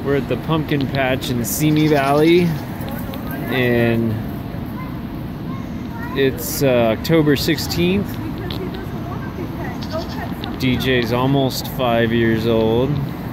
We're at the pumpkin patch in Simi Valley, and it's October 16th. DJ's almost 5 years old.